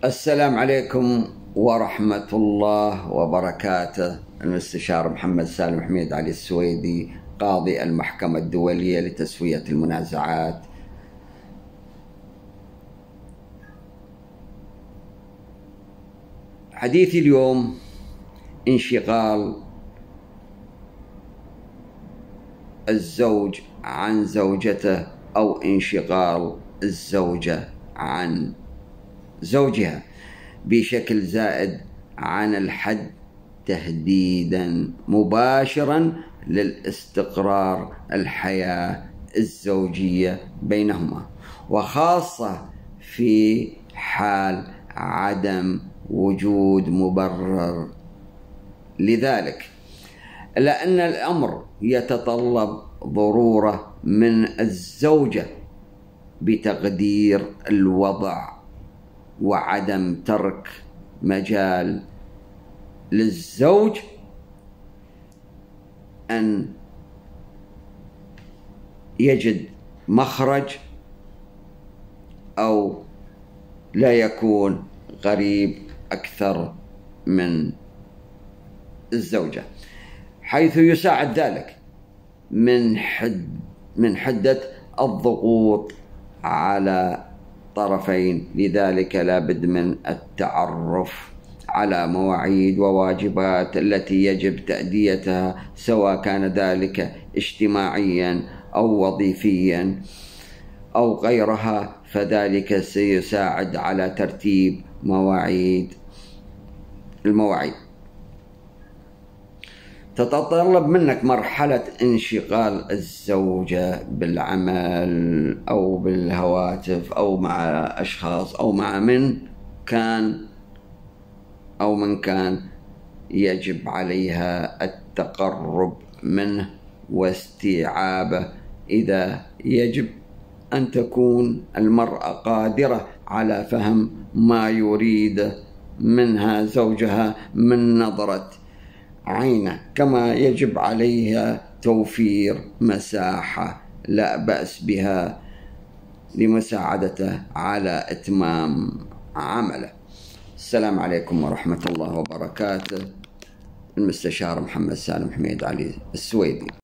السلام عليكم ورحمة الله وبركاته. المستشار محمد سالم حميد علي السويدي، قاضي المحكمة الدولية لتسوية المنازعات. حديثي اليوم انشغال الزوج عن زوجته أو انشغال الزوجة عن زوجها بشكل زائد عن الحد، تهديدا مباشرا للاستقرار الحياة الزوجية بينهما، وخاصة في حال عدم وجود مبرر لذلك، لأن الأمر يتطلب ضرورة من الزوجة بتقدير الوضع وعدم ترك مجال للزوج أن يجد مخرج أو لا يكون غريب أكثر من الزوجة، حيث يساعد ذلك من حدة الضغوط على طرفين. لذلك لا بد من التعرف على مواعيد وواجبات التي يجب تأديتها، سواء كان ذلك اجتماعيا أو وظيفيا أو غيرها، فذلك سيساعد على ترتيب المواعيد. تتطلب منك مرحلة انشغال الزوجة بالعمل أو بالهواتف أو مع أشخاص أو مع من كان يجب عليها التقرب منه واستيعابه، إذا يجب أن تكون المرأة قادرة على فهم ما يريد منها زوجها من نظرة عينه، كما يجب عليها توفير مساحة لا بأس بها لمساعدته على إتمام عمله. السلام عليكم ورحمة الله وبركاته. المستشار محمد سالم حميد علي السويدي.